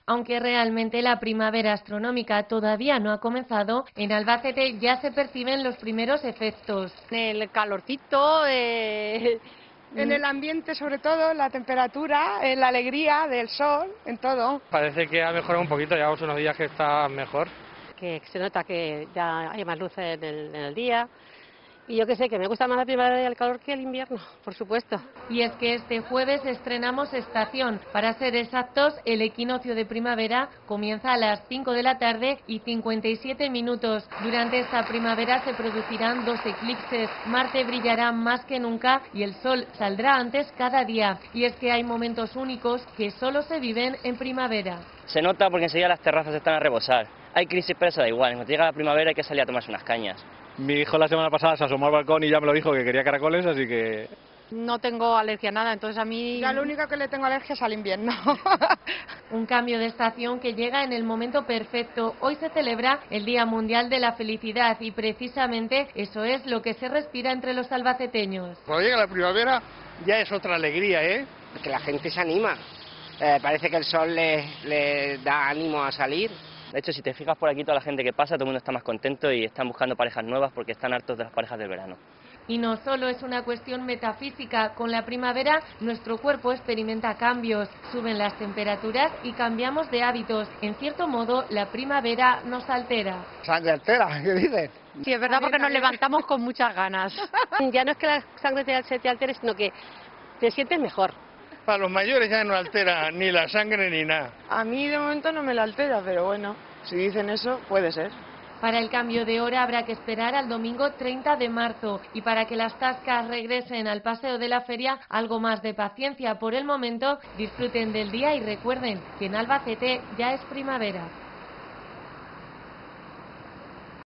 Aunque realmente la primavera astronómica todavía no ha comenzado, en Albacete ya se perciben los primeros efectos. El calorcito, en el ambiente, sobre todo, la temperatura, la alegría del sol, en todo. Parece que ha mejorado un poquito, llevamos unos días que está mejor. Que se nota que ya hay más luz en el día. Y yo que sé, que me gusta más la primavera y el calor que el invierno, por supuesto. Y es que este jueves estrenamos estación. Para ser exactos, el equinoccio de primavera comienza a las 5 de la tarde y 57 minutos. Durante esta primavera se producirán 2 eclipses. Marte brillará más que nunca y el sol saldrá antes cada día. Y es que hay momentos únicos que solo se viven en primavera. Se nota porque enseguida las terrazas están a rebosar. Hay crisis, pero eso da igual. Cuando llega la primavera hay que salir a tomarse unas cañas. Mi hijo la semana pasada se asomó al balcón y ya me lo dijo que quería caracoles, así que... No tengo alergia a nada, entonces a mí... Ya lo único que le tengo alergia es al invierno. Un cambio de estación que llega en el momento perfecto. Hoy se celebra el Día Mundial de la Felicidad y precisamente eso es lo que se respira entre los albaceteños. Cuando llega la primavera ya es otra alegría, ¿eh? Que la gente se anima. Parece que el sol le da ánimo a salir. De hecho, si te fijas por aquí, toda la gente que pasa, todo el mundo está más contento y están buscando parejas nuevas porque están hartos de las parejas del verano. Y no solo es una cuestión metafísica, con la primavera nuestro cuerpo experimenta cambios, suben las temperaturas y cambiamos de hábitos. En cierto modo, la primavera nos altera. ¿Sangre altera? ¿Qué dices? Sí, es verdad, porque nos levantamos con muchas ganas. Ya no es que la sangre se te altere, sino que te sientes mejor. Para los mayores ya no altera ni la sangre ni nada. A mí de momento no me la altera, pero bueno, si dicen eso, puede ser. Para el cambio de hora habrá que esperar al domingo 30 de marzo y para que las tascas regresen al paseo de la feria, algo más de paciencia. Por el momento, disfruten del día y recuerden que en Albacete ya es primavera.